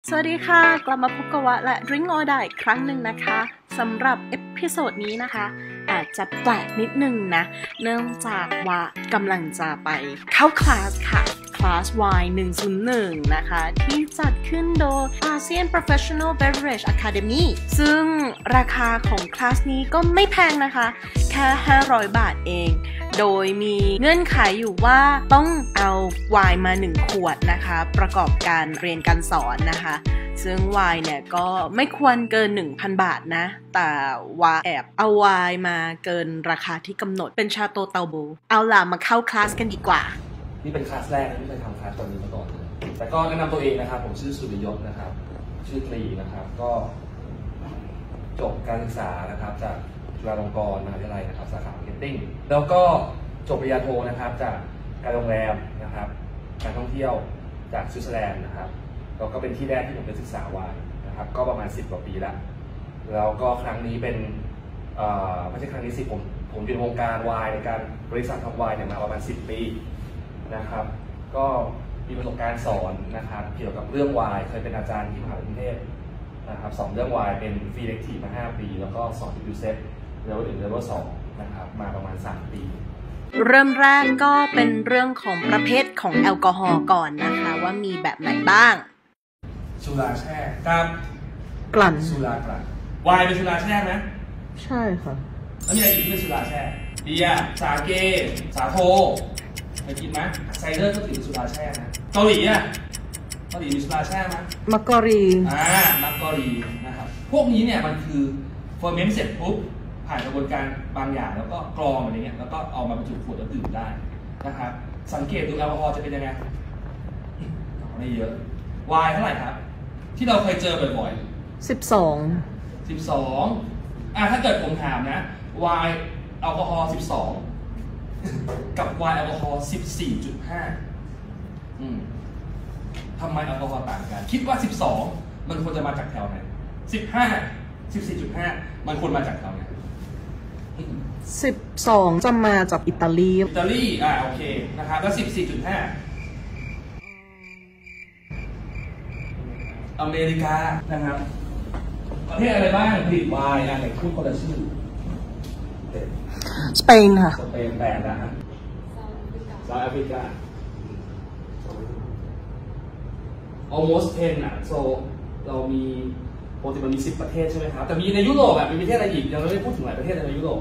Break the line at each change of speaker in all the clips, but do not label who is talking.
สวัสดีค่ะกลับมาพบกับวะและ Drink or Die อีกครั้งหนึ่งนะคะสำหรับเอพิโซดนี้นะคะอาจจะแปลกนิดนึงนะเนื่องจากว่ากำลังจะไปเข้าคลาสค่ะคลาส Wine 101นะคะที่จัดขึ้นโดย ASEAN Professional Beverage Academy ซึ่งราคาของคลาสนี้ก็ไม่แพงนะคะแค่500 บาทเองโดยมีเงื่อนไขอยู่ว่าต้องเอาไวน์มา1 ขวดนะคะประกอบการเรียนการสอนนะคะซึ่งไวน์เนี่ยก็ไม่ควรเกิน 1,000 บาทนะแต่ว่าแอบเอาไวน์มาเกินราคาที่กำหนดเป็นชาโตเตาโบเอาล่ะมาเข้าคลาสกันดีกว่า
นี่เป็นคลาสแรกที่เคยทำคลาสตอนนี้มาก่อนแต่ก็แนะนำตัวเองนะครับผมชื่อสุริยศนะครับชื่อตรีนะครับก็จบการศึกษานะครับจากจุฬาลงกรณ์มหาวิทยาลัยนะครับสาขามาร์เก็ตติ้งแล้วก็จบปริญญาโทนะครับจากการโรงแรมนะครับการท่องเที่ยวจากสวิตเซอร์แลนด์นะครับแล้วก็เป็นที่แรกที่ผมไปศึกษาไวน์นะครับก็ประมาณ10 กว่าปีแล้วก็ครั้งนี้เป็นไม่ใช่ครั้งนี้สิผมอยู่ในวงการไวน์ในการบริษัททำไวน์เนี่ยมาประมาณ10 ปีนะครับก็มีประสบการณ์สอนนะครับเกี่ยวกับเรื่องไวน์เคยเป็นอาจารย์ที่มหาวิทยาลัยกรุงเทพนะครับสอนเรื่องไวน์เป็นฟรีเลคทีฟมา5 ปีแล้วก็สอนที่ยูเซฟเลเวล1เลเวล2นะครับมาประมาณ3 ปี
เริ่มแรกก็เป็นเรื่องของประเภทของแอลกอฮอล์ก่อนนะคะว่ามีแบบไหนบ้าง
สุราแช่กับ
กลั่น
สุรากลั่นไวน์เป็นสุราแช่ไหม
ใช่ค่ะ
แล้วมีอะไรอีกที่เป็นสุราแช่เบียร์สาเกสาโทเคยกินไหมไซเดอร์ก็ถือสุราแช่นะเกาหลีมีสุราแช่ไหม
มักกะรี
มักกะรีนะครับพวกนี้เนี่ยมันคือเฟอร์เมนต์เสร็จปุ๊บผ่านกระบวนการบางอย่างแล้วก็กรองอะไรเงี้ยแล้วก็เอามาบรรจุขวดแล้วดื่มได้นะครับสังเกตดูแอลกอฮอล์จะเป็นยังไงไม่เยอะไวน์เท่าไหร่ครับที่เราเคยเจอบ่อย
ๆ12
ถ้าเกิดผมถามนะไวน์แอลกอฮอล์12กับไวน์แอลกอฮอล์ 14.5 ทำไมแอลกอฮอล์ต่างกันคิดว่า12มันควรจะมาจากแถวไหน14.5 มันควรมาจากแถวไหน
12จะมาจากอิตาลี
โอเคนะครับแล้ว 14.5 อเมริกานะครับประเทศอะไรบ้างผลิตไวน์ไหนพูดคนละชื่อ
สเปนค่ะ
สเปน8นะฮะเซาท์แอฟริกา almost 10อ่ะโซเรามีปกติมันมี10 ประเทศใช่ไหมครับแต่มีในยุโรปมีประเทศอะไรอีกยังไม่ได้พูดถึงหลายประเทศในยุโรป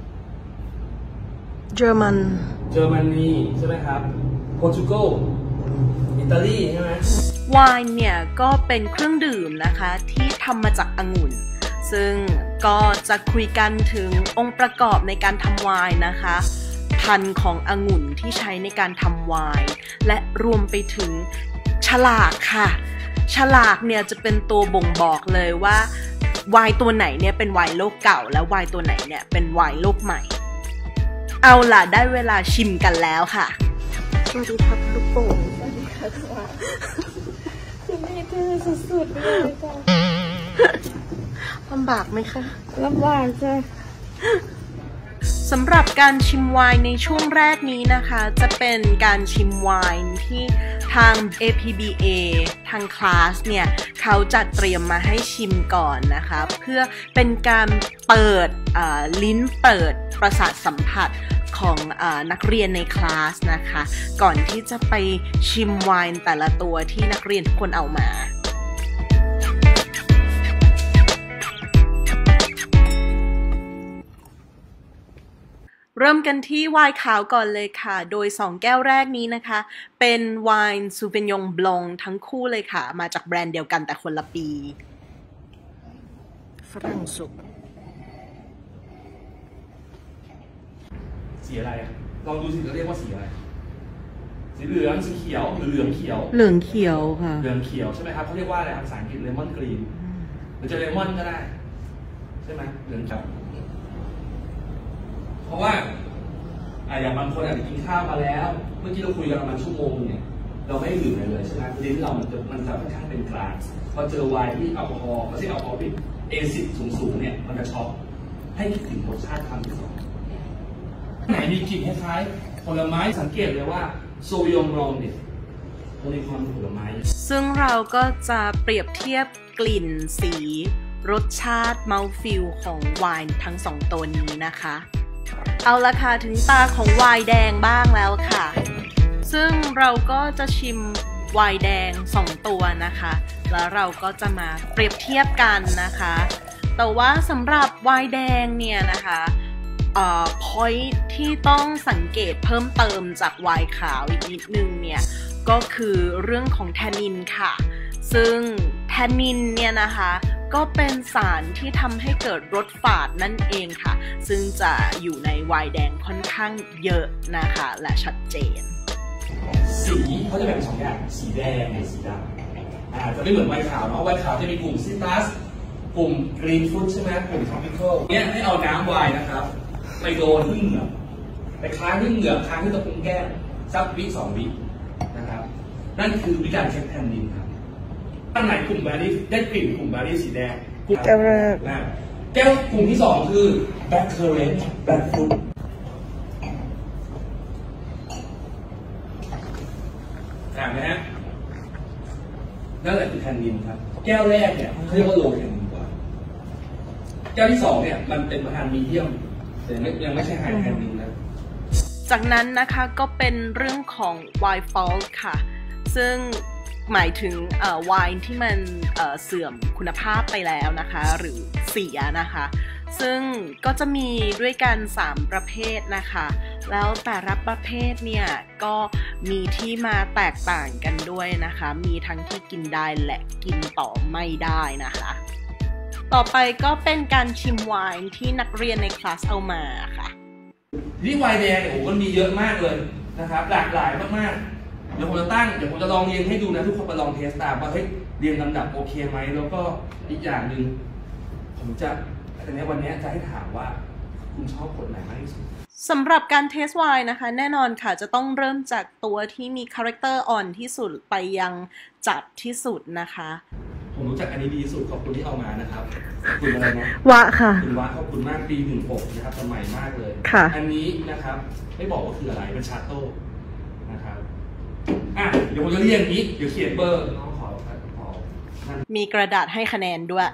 เยอรม
นีใช่ไหมครับโปรตุเกสอิตาลีใช่ไหม
ไวน์เนี่ยก็เป็นเครื่องดื่มนะคะที่ทำมาจากองุ่นซึ่งก็จะคุยกันถึงองค์ประกอบในการทำไวน์นะคะพันธุ์ขององุ่นที่ใช้ในการทำไวน์และรวมไปถึงฉลากค่ะฉลากเนี่ยจะเป็นตัวบ่งบอกเลยว่าไวน์ตัวไหนเนี่ยเป็นไวน์โลกเก่าและไวน์ตัวไหนเนี่ยเป็นไวน์โลกใหม่เอาล่ะได้เวลาชิมกันแล้วค่ะสวัสดีครับลูกโป่งสวัสดีค่ะคุณแม่เธอสุดๆเลยจ้ะลำบากไหมคะ
ลำบากจ้ะ
สำหรับการชิมไวน์ในช่วงแรกนี้นะคะจะเป็นการชิมไวน์ที่ทาง APBA ทางคลาสเนี่ยเขาจัดเตรียมมาให้ชิมก่อนนะคะเพื่อเป็นการเปิดลิ้นเปิดประสาทสัมผัสของนักเรียนในคลาสนะคะก่อนที่จะไปชิมไวน์แต่ละตัวที่นักเรียนทุกคนเอามาเริ่มกันที่ไวน์ขาวก่อนเลยค่ะโดย2 แก้วแรกนี้นะคะเป็นไวน์ซูเปญยงบลองทั้งคู่เลยค่ะมาจากแบรนด์เดียวกันแต่คนละปีฝรั่งสุก
สีอะไรลองดูสิเราเรียกว่าสีอะไรสีเหลืองสีเขียวหรือเหลืองเขียว
ค่ะ
เหลืองเขียวใช่ไหมครับเขาเรียกว่าอะไรภาษาอังกฤษเลมอนกรีนหรือจะเลมอนก็ได้ใช่ไหมเหลืองเขียวเพราะว่าอย่างบางคนอาจจะกินข้าวมาแล้วเมื่อกี้เราคุยกันประมาณชั่วโมงเนี่ยเราไม่ดื่มเลยใช่ไหมลิ้นเรามันจะค่อนข้างเป็นกลางพอเจอไวน์ที่แอลกอฮอล์ไม่ใช่แอลกอฮอล์ผิดเอซิดสูงเนี่ยมันจะช็อกให้คิดถึงรสชาติคำที่สองไหนมีกลิ่นคล้ายๆผลไม้สังเกตเลยว่าโซวิยองบลองเนี่ยตัวในความผลไม้
ซึ่งเราก็จะเปรียบเทียบกลิ่นสีรสชาติเมาท์ฟิลของไวน์ทั้ง2ตัวนี้นะคะเอาละค่ะถึงตาของไวน์แดงบ้างแล้วค่ะซึ่งเราก็จะชิมไวน์แดง2ตัวนะคะแล้วเราก็จะมาเปรียบเทียบกันนะคะแต่ว่าสำหรับไวน์แดงเนี่ยนะคะpoint ที่ต้องสังเกตเพิ่มเติมจากไวน์ขาวอีกนิดนึงเนี่ยก็คือเรื่องของแทนนินค่ะซึ่งแทนนินเนี่ยนะคะก็เป็นสารที่ทำให้เกิดรสฝาดนั่นเองค่ะซึ่งจะอยู่ในไวน์แดงค่อนข้างเยอะนะคะและชัดเจน
สีเขาจะแบ่ง2อย่างสีแดงกับสีดำจะไม่เหมือนไวน์ขาวเนาะไวน์ขาวจะมีกลุ่มซิตรัสกลุ่มกรีนฟรุตใช่ไหมกลุ่มทรอปิคอลเนี่ยให้เอาน้ำไวน์นะครับไปโดนที่เหงือกไปค้างที่เหงือกค้างที่ตะปุงแก้มสักวิ2 วินะครับนั่นคือวิธีการเช็คแทนนินครับอันไหนกลุ่มแบรี่ได้กลิ่นกลุ่มแบรี่สีแดง
แก้วแรก
แก้วกลุ่มที่2คือแบล็คเคอร์เรนต์แบล็คฟรุตอ่านไหมฮะนั่นแหละคือแทนนินครับแก้วแรกเนี่ยเขาเรียกว่าโลแทนนินกว่าแก้วที่2เนี่ยมันเป็นประธานมีเดียมแต่ยังไม่ใช่ไฮแทนนินนะ
จากนั้นนะคะก็เป็นเรื่องของไวน์ฟอลต์ค่ะซึ่งหมายถึงไวน์ที่มันเสื่อมคุณภาพไปแล้วนะคะหรือเสียนะคะซึ่งก็จะมีด้วยกัน3ประเภทนะคะแล้วแต่ละประเภทเนี่ยก็มีที่มาแตกต่างกันด้วยนะคะมีทั้งที่กินได้และกินต่อไม่ได้นะคะต่อไปก็เป็นการชิมไวน์ที่นักเรียนในคลาสเอามาค่ะ
ที่ไวน์แดงเนี่ยมันมีเยอะมากเลยนะครับหลากหลายมากๆเดี๋ยวผมจะลองเรียนให้ดูนะทุกคนมาลองเทสตามว่าเฮ้ยเรียนลำดับโอเคไหมแล้วก็อีกอย่างหนึ่งผมจะในวันนี้จะให้ถามว่าคุณชอบผลไหนมากที่สุด
สำหรับการเทสไวน์นะคะแน่นอนค่ะจะต้องเริ่มจากตัวที่มีคาแรคเตอร์อ่อนที่สุดไปยังจัดที่สุดนะคะ
ผมรู้จักอันนี้ดีที่สุดขอบคุณที่เอามานะครับคุณอะไรนะ
วะค่ะ
คุณวะขอบคุณมากปี16นะครับสมัยมากเลยอันนี้นะครับไม่บอกว่าคืออะไรเป็นชาโต้นะครับเดี๋ยวผมจะเรียกนี้เดี๋ยวเขียนเบอร์น้องขอ
มีกระดาษให้คะแนนด้วย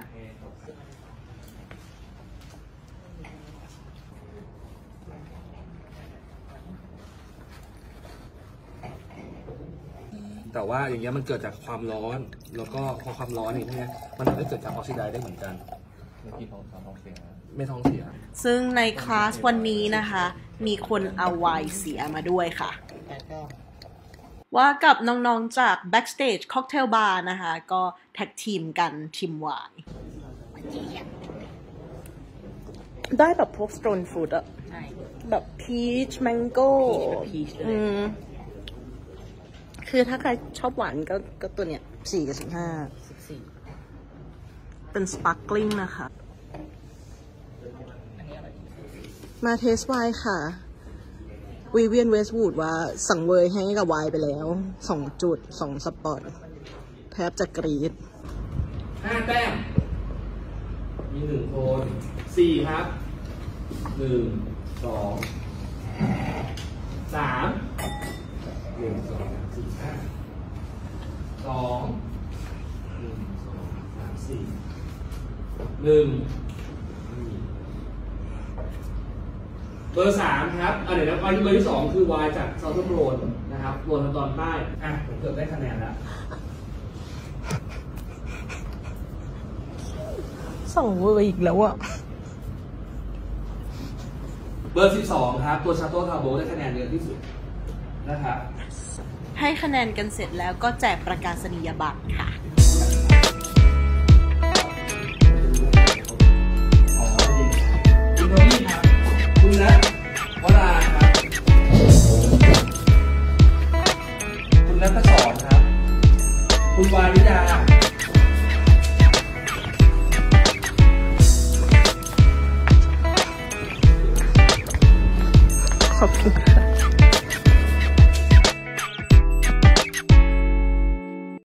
แต่ว่าอย่างเงี้ยมันเกิดจากความร้อนแล้วก็พอความร้อนอย่างเงี้ยมันทำให้เกิดจากออกซิไดซ์ได้เหมือนกันไม่ท้องเสียไม่ท้องเสีย
ซึ่งในคลาสวันนี้นะคะมีคนเอาไวน์เสียมาด้วยค่ะว่ากับน้องๆจาก Backstage Cocktail Bar นะคะก็แท็กทีมกันชิมไวน์ได้แบบพวก Stone Fruit อะแบบ Peach Mango คือถ้าใครชอบหวานก็ตัวเนี้ย4 กับ 15เป็น Sparkling นะคะมาเทสไวน์ค่ะวิเวียนเวสต์วูดว่าสั่งเวยให้กับไวน์ไปแล้ว2 จุด 2 สปอตแทบจะกรี๊ด
5 แต้มมี1 คน4ครับ1 2 3 1 2 4 5 2 1 2 3 4 1เบอร์3ครับเดี๋ยวนะเบอร์ที่2คือ Y จากเซาท์โรนนะครับโรนทางตอนใต้ผมเกือบได้คะแนนแล้ว
ส่งเวอร์อีกแล้วอะ
เบอร์12ครับตัวชาโต้ทาโบได้คะแนนเยอะที่สุดนะครับ
ให้คะแนนกันเสร็จแล้วก็แจกประกาศนียบัตรค่ะ
คุณนะวราครับคุณนัทสอนครับคุณวาริดา
ขอบคุณ